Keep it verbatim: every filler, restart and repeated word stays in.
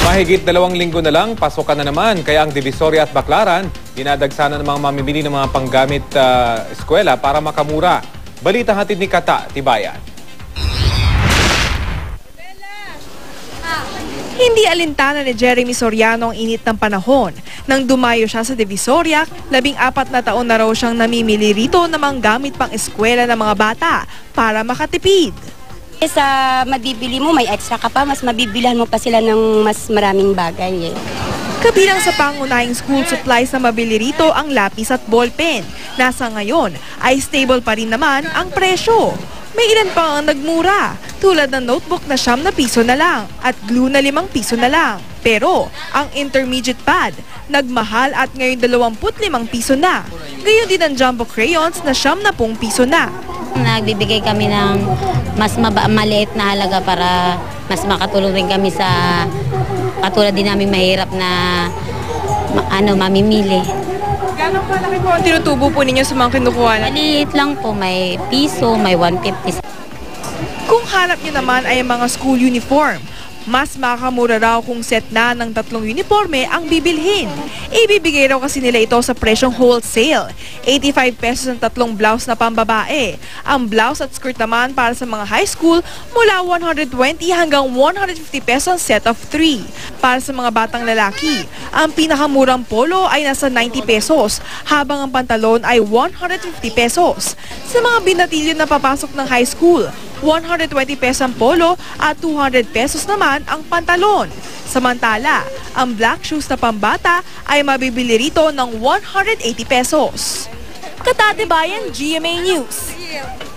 Mahigit dalawang linggo na lang, pasukan na naman. Kaya ang Divisoria at Baclaran, dinadagsana ng mga mamimili ng mga panggamit uh, eskwela para makamura. Balita hatid ni Kata Tibayan. Hindi alintana ni Jeremy Soriano ang init ng panahon. Nang dumayo siya sa Divisoria, labing apat na taon na raw siyang namimili rito ng mga gamit pang eskwela ng mga bata para makatipid. Sa mabibili mo, may extra ka pa, mas mabibilihan mo pa sila ng mas maraming bagay. Eh. Kabilang sa pangunahing school supplies na mabili rito ang lapis at ballpen. Nasa ngayon ay stable pa rin naman ang presyo. May ilan pa ang nagmura, tulad ng notebook na siyam na piso na lang at glue na limang piso na lang. Pero ang intermediate pad, nagmahal at ngayon dalawamput limang piso na. Gayon din ang jumbo crayons na siyam na pung piso na. Nagbibigay kami ng mas maba- maliit na halaga para mas makatulong rin kami sa katulad din namin mahirap na ma ano, mamimili. Gano'n po laki po ang tinutubo po ninyo sa mga kinukuha na? Maliit lang po, may piso, may one fifty. Kung hanap niyo naman ay mga school uniform, mas makakamura raw kung set na ng tatlong uniforme ang bibilhin. Ibibigay raw kasi nila ito sa presyong wholesale. eighty-five pesos ang tatlong blouse na pambabae. Ang blouse at skirt naman para sa mga high school mula one hundred twenty hanggang one hundred fifty pesos ang set of three. Para sa mga batang lalaki, ang pinakamurang polo ay nasa ninety pesos, habang ang pantalon ay one hundred fifty pesos. Sa mga binatilyo na papasok ng high school, one hundred twenty pesos ang polo at two hundred pesos naman ang pantalon. Samantala, ang black shoes na pambata ay mabibili rito ng one hundred eighty pesos. Kata Tibayan, G M A News.